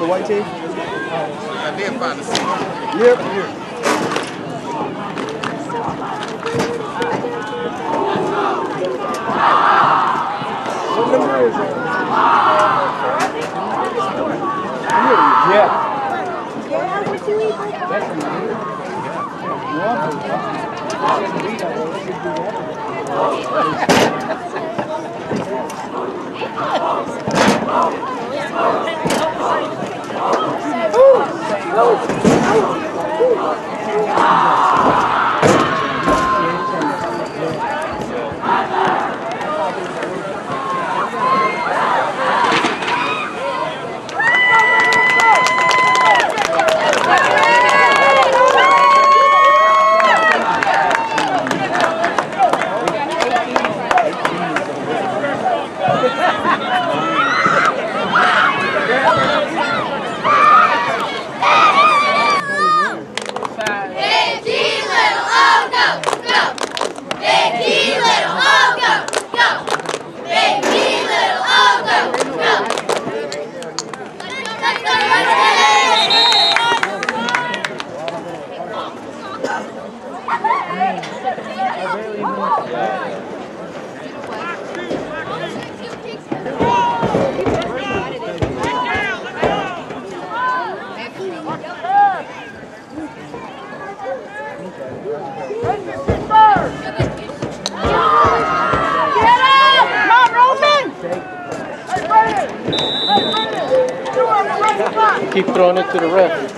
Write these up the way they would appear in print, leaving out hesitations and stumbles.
The white tee? I did find a seat. Yep, here. What number is it? Yeah. Yeah, what you eat? Keep throwing it to the ref.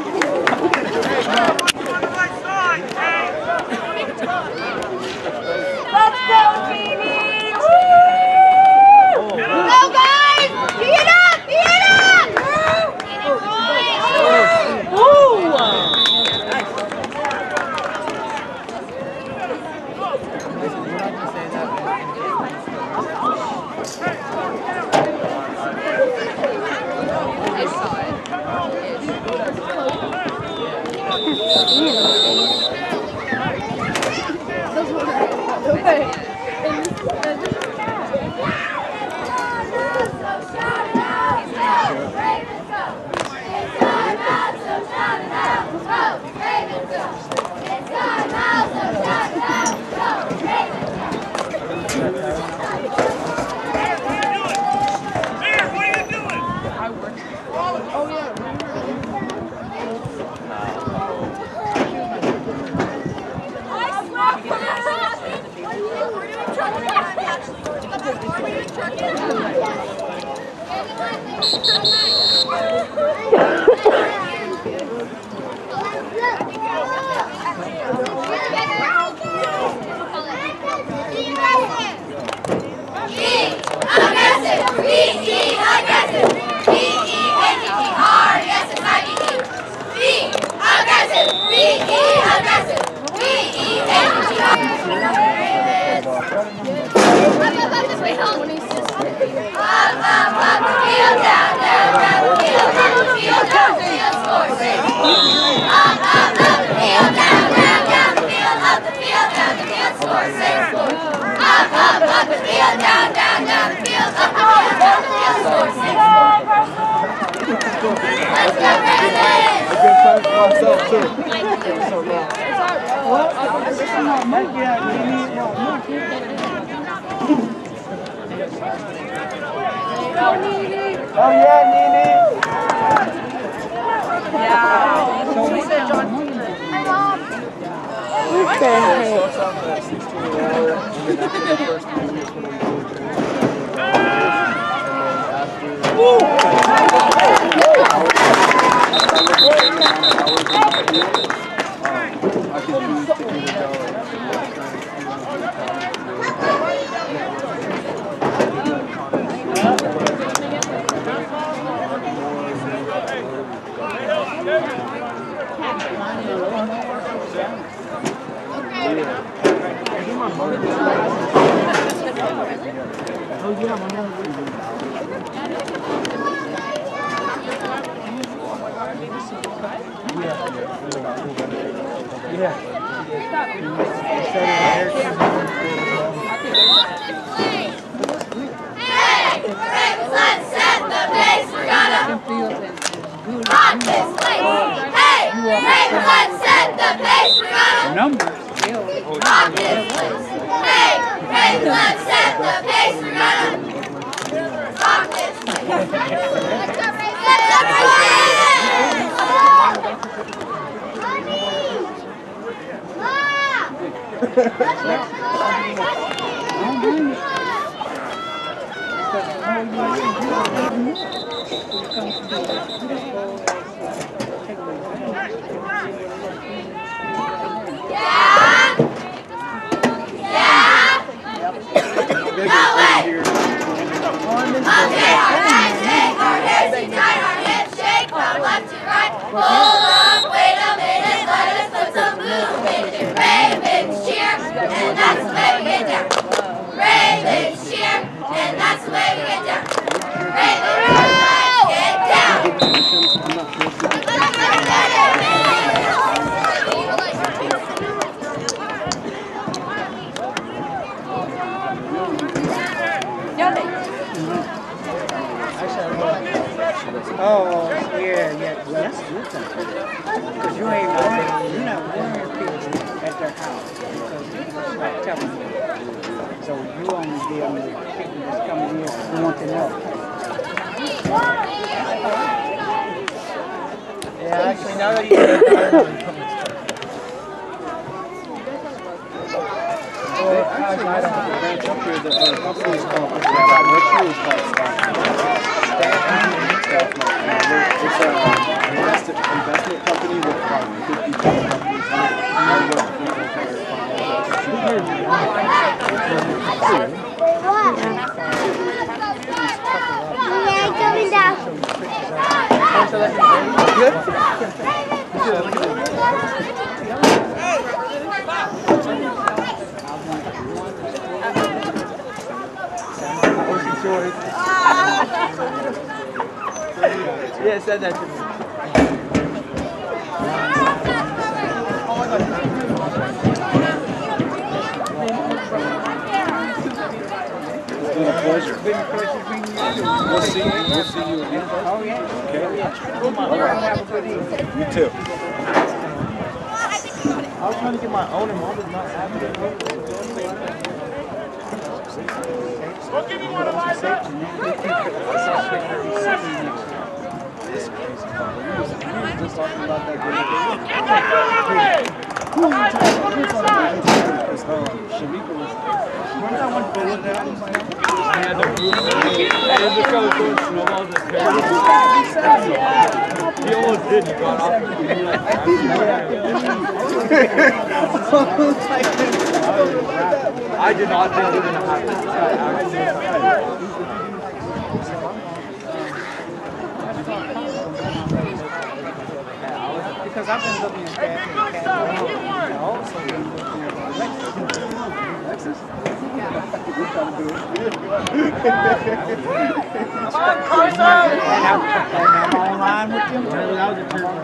Oh yeah, Nene. Yeah. We said John. What the Hey, Ravens, let's set the pace. We're gonna set the pace, we're gonna numbers. rock this place. Hey, hey, let's set the pace, we're gonna rock this place. Let the hold up, wait a minute, let us put some movement in. Ravens cheer, and that's the way we get down. Ravens cheer, and that's the way we get down. Ravens, let's get down. Oh, yeah. Well, that's a good thing. Because you ain't worried, you're not worrying people at their house. Because it's like telling you. So you only deal with people that's coming here who want to know. Yeah, actually, now that you said that, I know you come and start. Well, actually, I don't have a branch up here that company is called, what shoe is called It's an investment company with 50 companies Yeah, coming down. Good? Yeah, said that to me. It's been a pleasure. Been a pleasure meeting you. We'll see you again. Oh, yeah. Okay? All right. Have a good evening. You too. I was trying to get my own and mom was not having it. Don't give me one of my safety, man. Just talking about that game. Shamika was. When I went to look at him, I had the group. And the fellow throwing snowballs at Perry. He almost did. He got off. I did not think it was going to happen. Because I've been looking at that and also been looking at Lexus. Come on, Carson! And I'm online with them. That was a turn.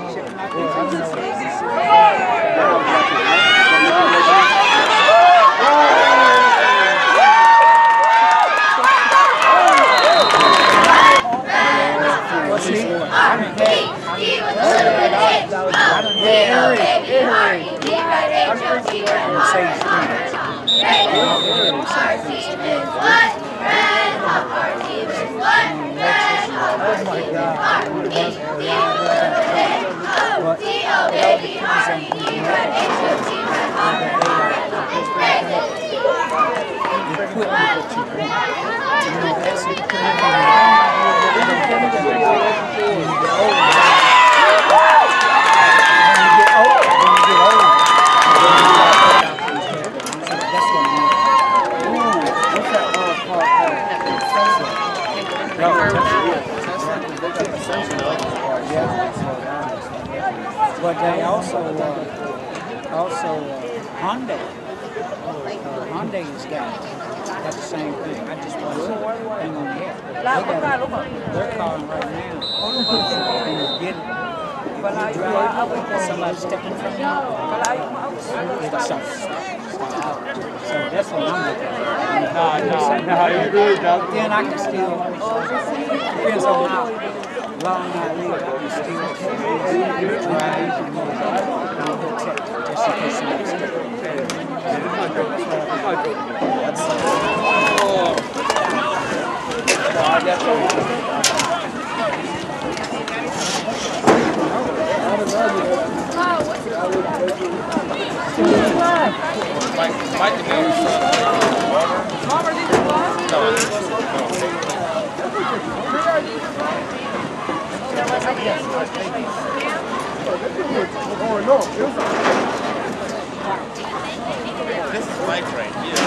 But they also Hyundai's got the same thing. I just want to hang on yet. They're calling right now. And you get it. Somebody stepping from you. So that's what I'm looking at. No, you really don't. Then I can still, depends on how ball not laid out, you still take it, drive, and move it. Don't protect it, just in case somebody's taking This is Fife right here.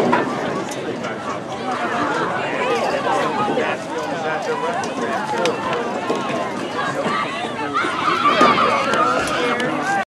That's the